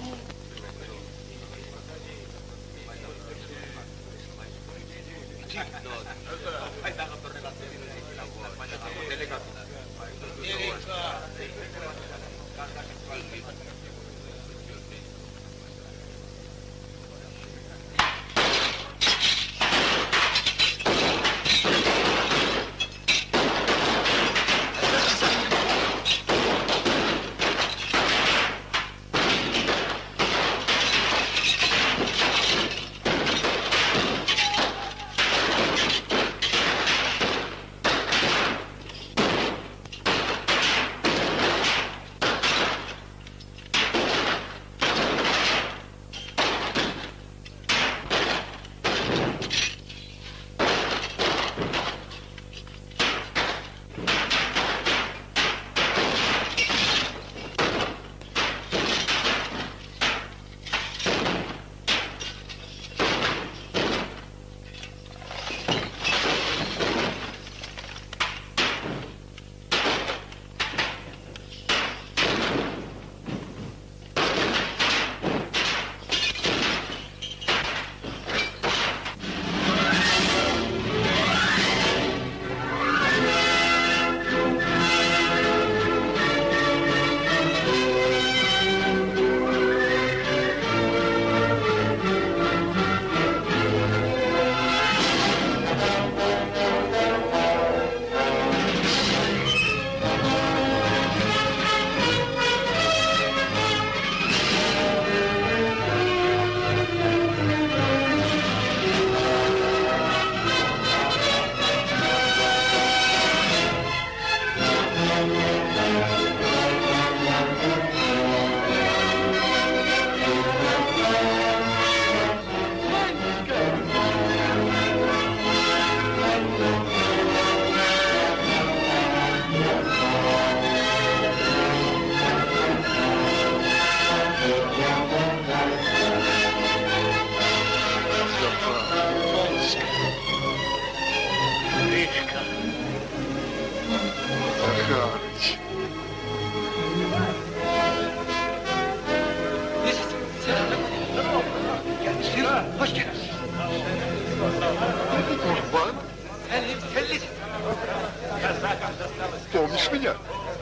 Помнишь меня?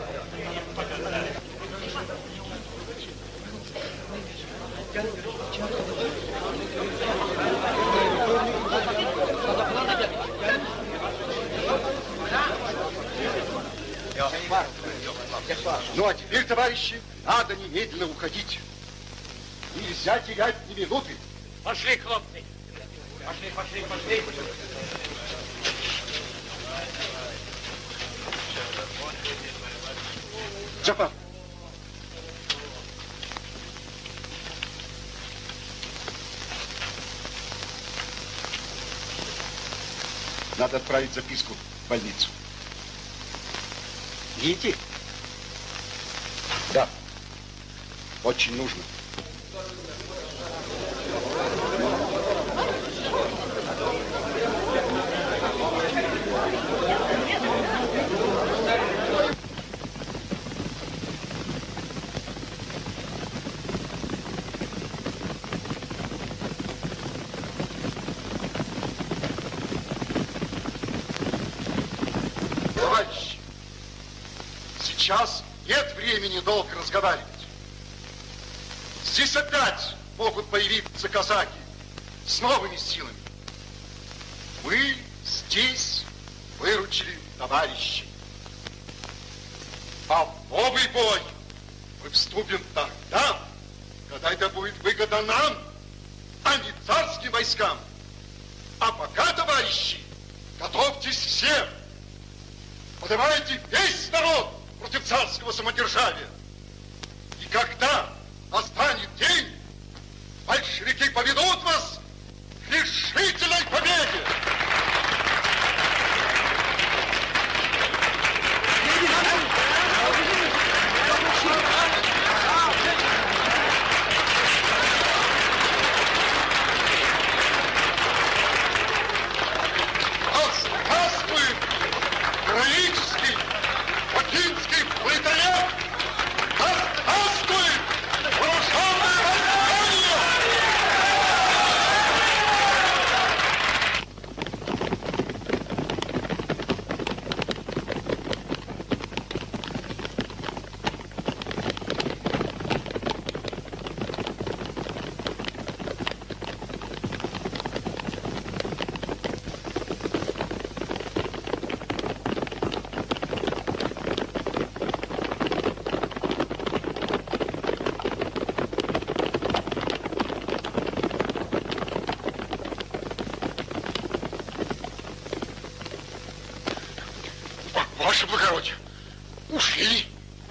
Ну, а теперь, товарищи, надо немедленно уходить. Нельзя терять ни минуты. Пошли, хлопцы. Пошли, пошли, пошли. Джапар. Надо отправить записку в больницу. Видите? Да. Очень нужно. Сейчас нет времени долго разговаривать. Здесь опять могут появиться казаки с новыми силами. Мы здесь выручили товарищей. А в новый бой мы вступим тогда, когда это будет выгодно нам, а не царским войскам. А пока, товарищи, готовьтесь все. Поднимайте весь народ против царского самодержавия. И когда настанет день, большевики поведут вас к решительной победе. Здравствует героический фатинский пролетариат! Здравствует вооруженное восстание! Ваше благородие, ушли.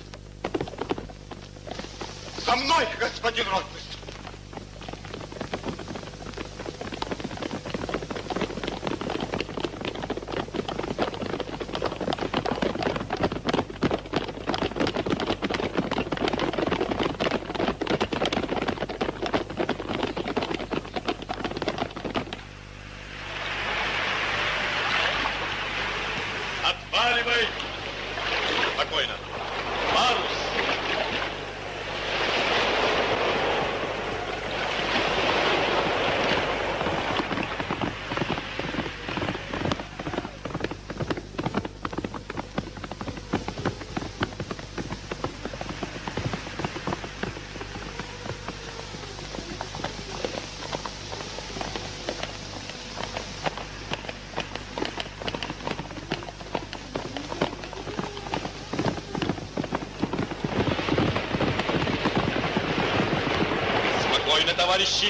За мной, господин ротмистр. Отваливай! Спокойно. Парус! Спокойно, товарищи!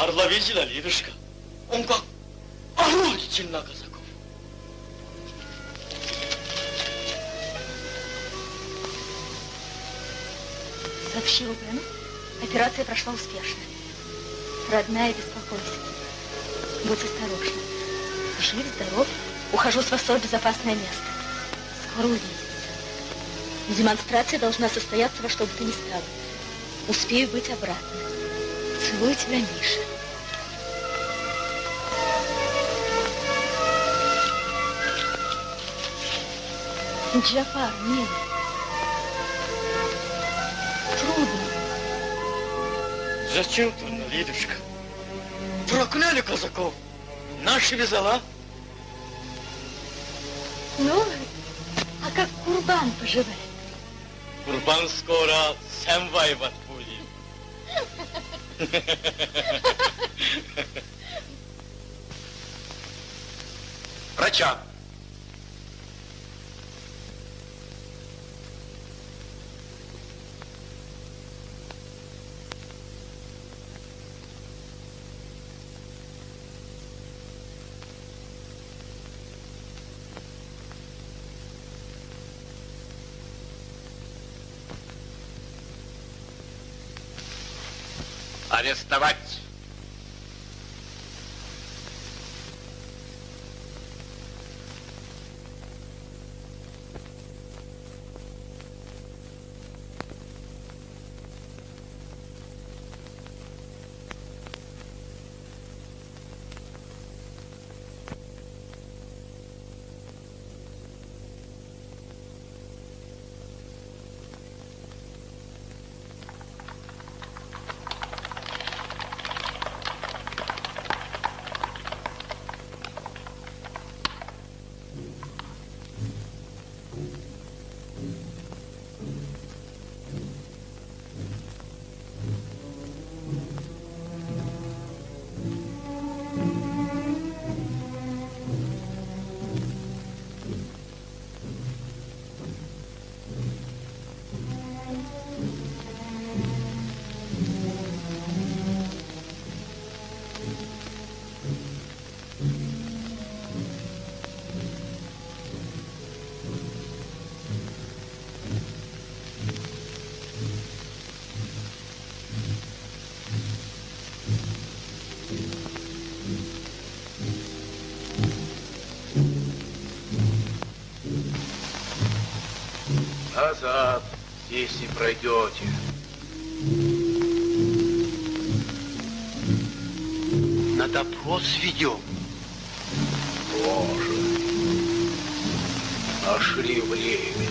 Орла видела, Лидушка? Он как орел летел на казаков. Сообщи Рубену, операция прошла успешно. Родная, беспокойся. Будь осторожна. Жив, здоров. Ухожу с вас в безопасное место. Скоро увидимся. Демонстрация должна состояться во что бы то ни стало. Успею быть обратно. Целую тебя, Миша. Джафар, милый. Трудно. Зачем трудно, Лидушка? Прокляли казаков. Наши вязала. Ну, а как Курбан поживает? Курбан скоро сам воевать будет. Врача. Арестовать. Назад, если пройдете. На допрос ведем. Боже, нашли время.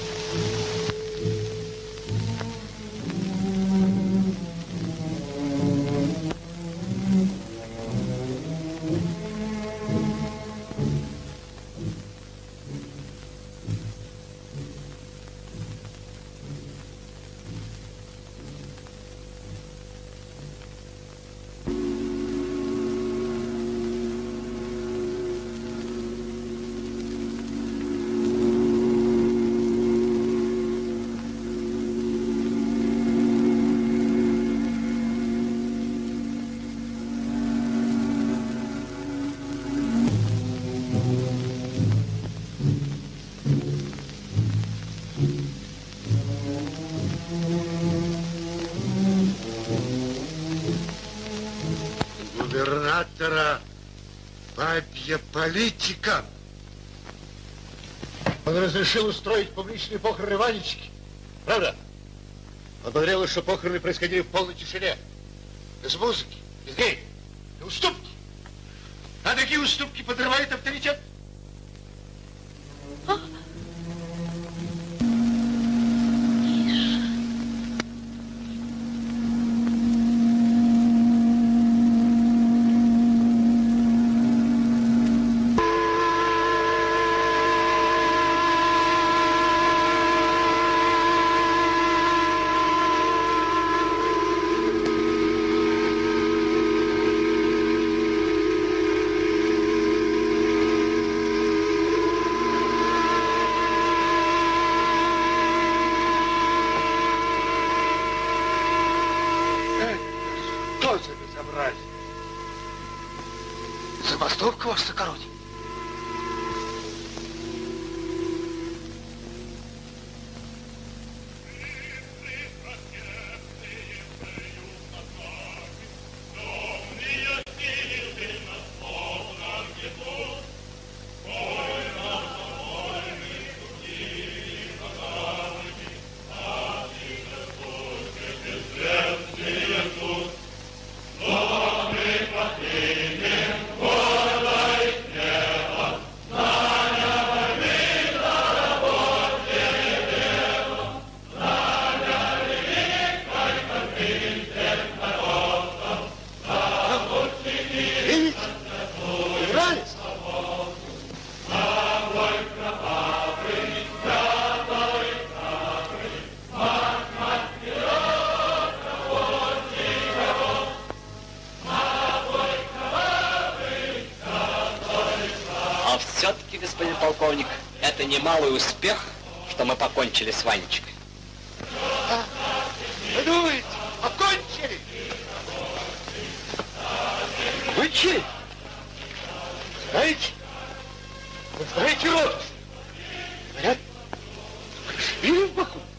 Губернатора бабья политика. Он разрешил устроить публичные похороны Ванечки. Правда? Он поверил, что похороны происходили в полной тишине. Без музыки, без гей. И уступки. А такие уступки подрывают авторитет. Что за безобразие? Забастовка, ваше высокородие. Все-таки, господин полковник, это немалый успех, что мы покончили с Ванечкой. А? Вы думаете, покончили? Вы че? Знаете? Вы знаете, Ротмистр? Говорят, пришли в Баку.